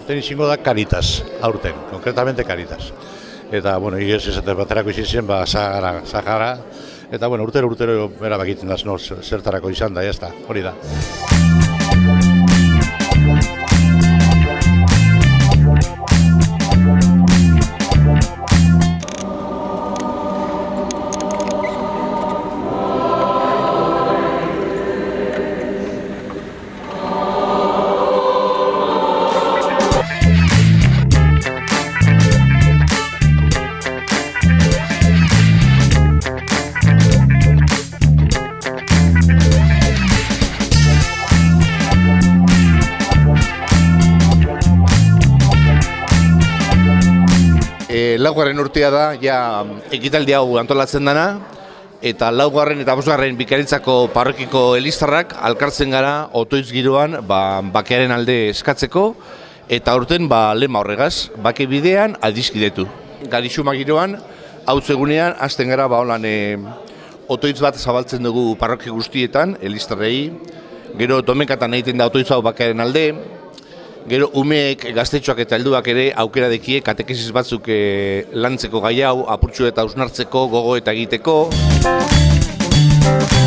Aurten izango da Caritas, aurten, konkretamente Caritas. Eta, bueno, igez esate baterako izin zen, Sahara, eta, bueno, urtero erabakiten daz, zertarako izan da, jazta, hori da. Laugarren urtea da, ja ekitaldi hau antolatzen dana, eta laugarren eta bosgarren Bikaritzako parrokiko eliztarrak alkartzen gara otoitz giroan bakearen alde eskatzeko, eta aurten lema horregaz, bake bidean adiskidetu. Garixuma giroan, hau egunean, hasten gara holan otoitz bat zabaltzen dugu parroki guztietan, eliztarrei, gero domekatan egiten da otoitz hau bakearen alde, gero umeek, gaztetxoak eta helduak ere aukera dekie katekesis batzuk lantzeko gai hau, apurtxu eta hausnartzeko, gogo eta egiteko.